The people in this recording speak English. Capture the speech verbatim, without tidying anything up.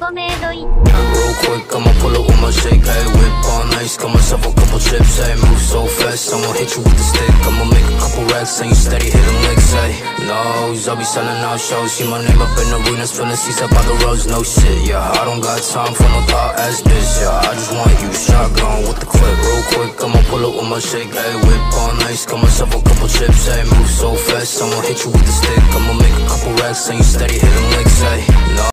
メイドイッ Real quick, I'ma pull up with my shake, hey, whip on ice, got myself a couple chips, hey, move so fast, I'ma hit you with the stick, I'ma make a couple racks, and you steady hitting licks, hey, nose, I'll be selling out shows, see my name up in arenas, filling seats up by the roads, no shit, yeah, I don't got time for no thought ass bitch, yeah, I just want you shotgun with the clip, real quick, I'ma pull up with my shake, hey, whip on ice, got myself a couple chips, hey, move so fast, I'ma hit you with the stick, I'ma make a couple racks, and you steady hitting licks, hey, no.